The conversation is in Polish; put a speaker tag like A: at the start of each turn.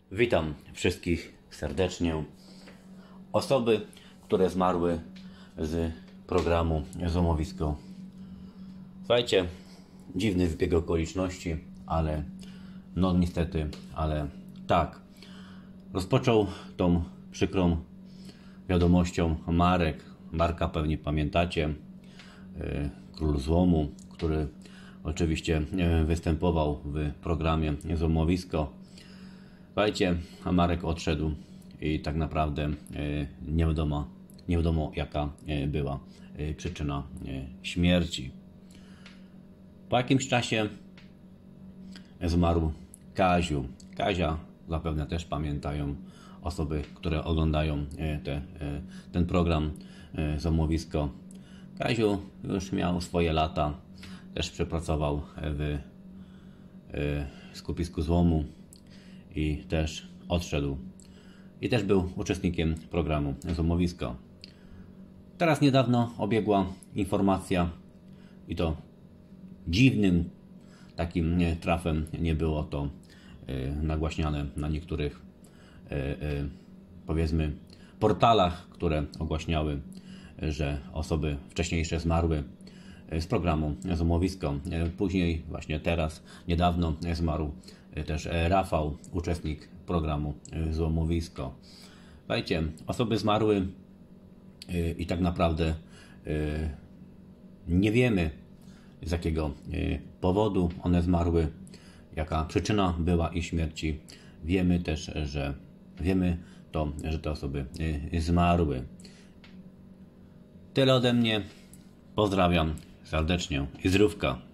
A: Witam wszystkich serdecznie. Osoby, które zmarły z programu Złomowisko. Słuchajcie, dziwny zbieg okoliczności, ale no niestety, ale tak. Rozpoczął tą przykrą wiadomością Marka pewnie pamiętacie, król złomu, który oczywiście występował w programie Złomowisko. Słuchajcie, a Marek odszedł i tak naprawdę nie wiadomo jaka była przyczyna śmierci. Po jakimś czasie zmarł Kaziu. Kazia zapewne też pamiętają osoby, które oglądają ten program Złomowisko. Kaziu już miał swoje lata, też przepracował w skupisku złomu i też odszedł. I też był uczestnikiem programu Złomowisko. Teraz niedawno obiegła informacja i to dziwnym takim trafem nie było to nagłaśniane na niektórych powiedzmy portalach, które ogłaśniały, że osoby wcześniejsze zmarły z programu Złomowisko. Później właśnie teraz niedawno zmarł też Rafał, uczestnik programu Złomowisko. Słuchajcie, osoby zmarły i tak naprawdę nie wiemy, z jakiego powodu one zmarły, jaka przyczyna była ich śmierci. Wiemy też, że te osoby zmarły. Tyle ode mnie. Pozdrawiam serdecznie i zdrówka.